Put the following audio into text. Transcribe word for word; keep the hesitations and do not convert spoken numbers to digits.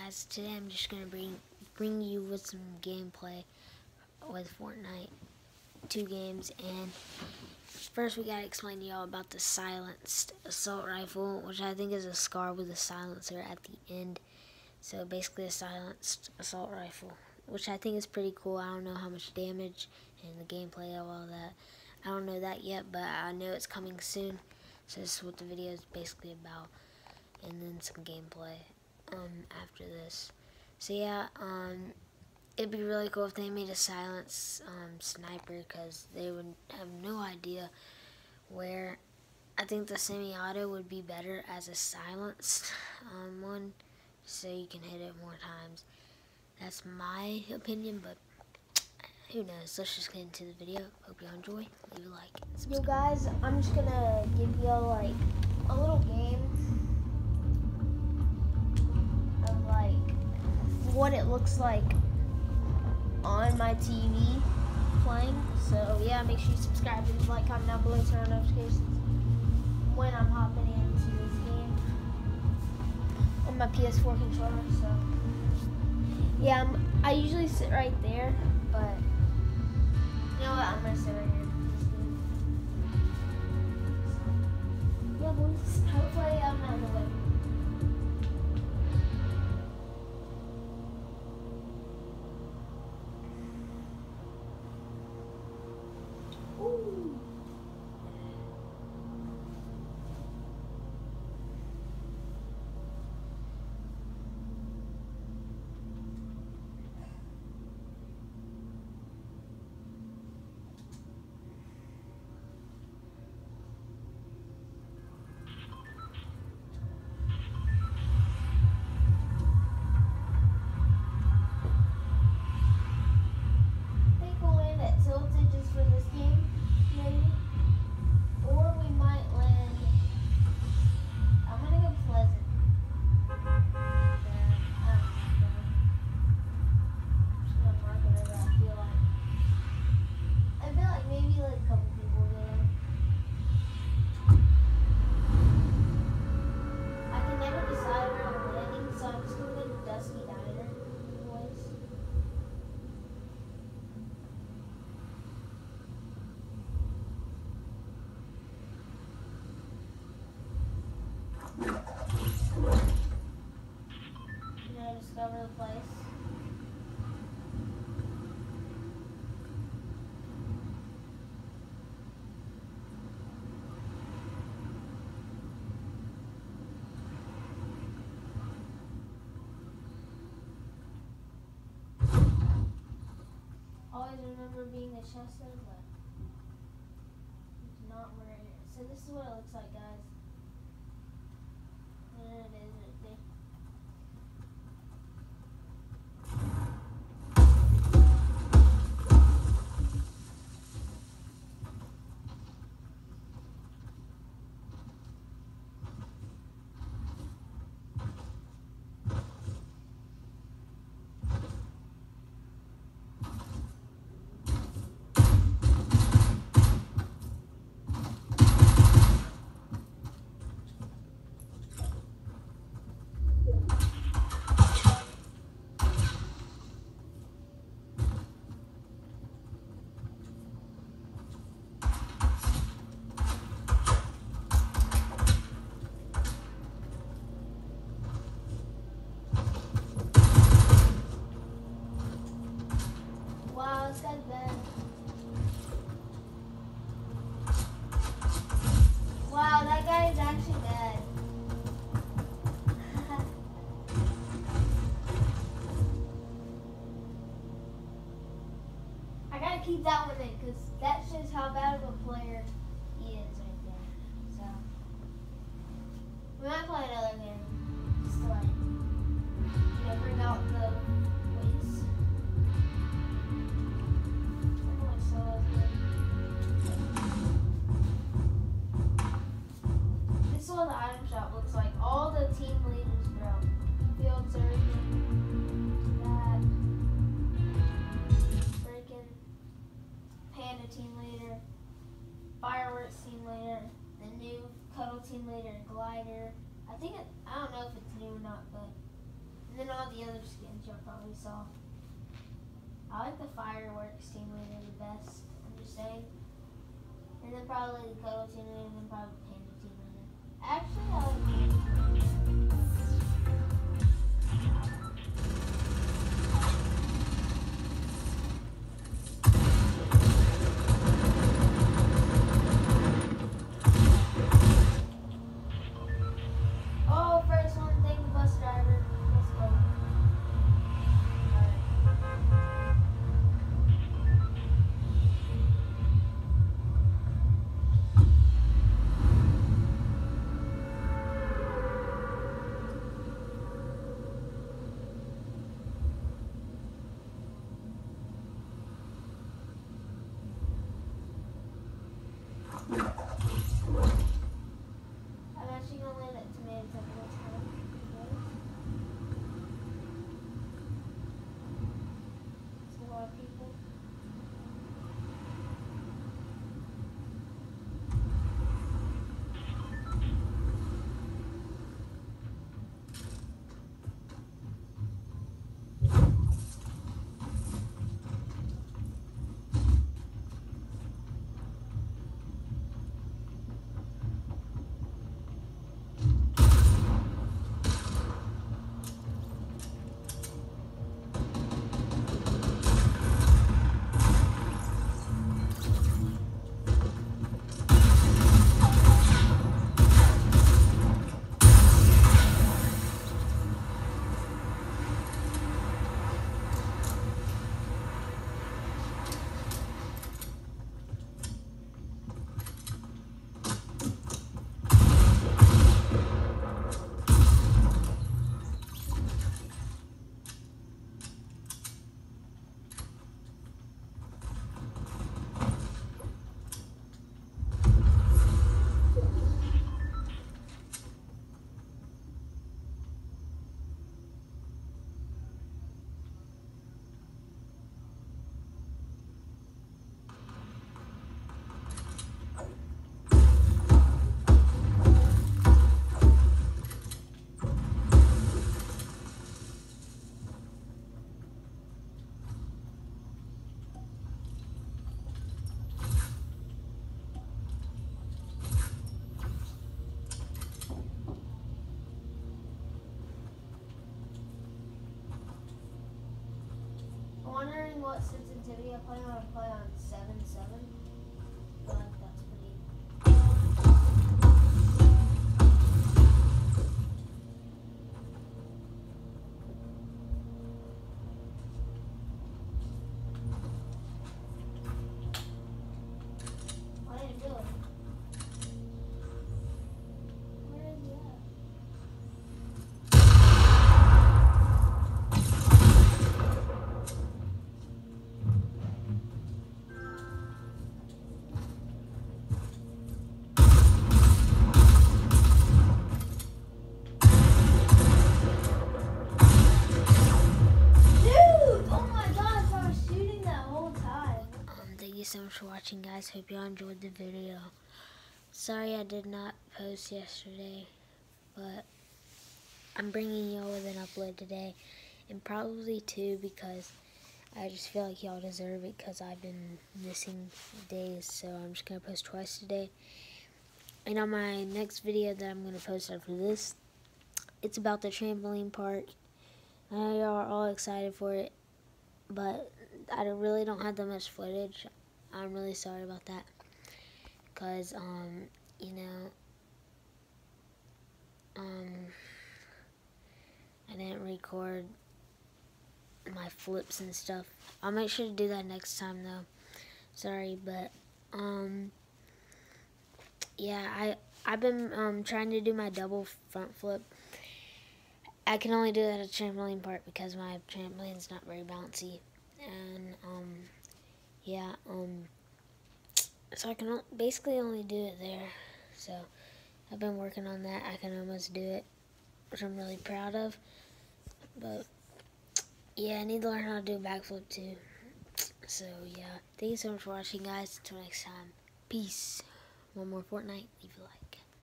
guys, today I'm just gonna bring bring you with some gameplay with Fortnite, two games. And first we gotta explain to y'all about the silenced assault rifle, which I think is a SCAR with a silencer at the end. So basically a silenced assault rifle, which I think is pretty cool. I don't know how much damage and the gameplay of all that. I don't know that yet, but I know it's coming soon. So this is what the video is basically about, and then some gameplay um, after this. So yeah, um, it'd be really cool if they made a silence um, sniper, because they would have no idea where. I think the semi-auto would be better as a silenced um, one, so you can hit it more times. That's my opinion, but who knows. Let's just get into the video. Hope you enjoy. Leave a like. Yo guys, I'm just gonna give you like a little game of like what it looks like on my T V playing. So yeah, make sure you subscribe and like, comment down below, turn on notifications when I'm hopping into this game on my P S four controller. So yeah, I'm, I usually sit right there, but you know what? I'm gonna sit right here. Yeah, boys. Hopefully I'm not in the way. Ooh. Tilted just for this game, maybe. Or we might land. I'm gonna go Pleasant. Yeah, I don't know. I'm just gonna mark whatever I feel like. I feel like maybe like a couple people there. I can never decide where I'm landing, so I'm just gonna go to Dusty Diner, boys. Discover the place. Always remember being a chest there, but it's not where it is. So this is what it looks like, guys. And it is right there. Wow, this guy's bad. Wow, that guy is actually bad. I gotta keep that one in, because that shows how bad of a player he is right there. So, we might play another game, just to like, you know, bring out the ways. This is what the item shop looks like. All the team leaders, bro. Field surgeon, that, freaking Panda team leader, fireworks team leader, the new cuddle team leader, glider. I think it, I don't know if it's new or not, but and then all the other skins y'all probably saw. I like the fireworks team leader the best, I'm just saying. And then probably the cuddle team leader, and then probably panda team leader. Actually, I like panda team leader. Oh, first one, thank the bus driver. Let's go. I'm actually gonna land at tomato temple time. There's a lot of people. Wondering what sensitivity I play on. I play on seven seven. But that's pretty. I didn't do it. Where is he at? So much for watching, guys. Hope y'all enjoyed the video. Sorry I did not post yesterday, but I'm bringing y'all with an upload today, and probably two, because I just feel like y'all deserve it, because I've been missing days. So I'm just gonna post twice today. And on my next video that I'm gonna post after this, it's about the trampoline park. I know y'all are all excited for it, but I really don't have that much footage. I'm really sorry about that, because, um, you know, um, I didn't record my flips and stuff. I'll make sure to do that next time, though. Sorry, but, um, yeah, I, I've been, um, trying to do my double front flip. I can only do that at a trampoline park because my trampoline's not very bouncy, and, um, yeah, um, so I can basically only do it there. So I've been working on that. I can almost do it, which I'm really proud of. But yeah, I need to learn how to do a backflip too. So yeah, thank you so much for watching, guys. Until next time, peace. One more Fortnite, leave a like.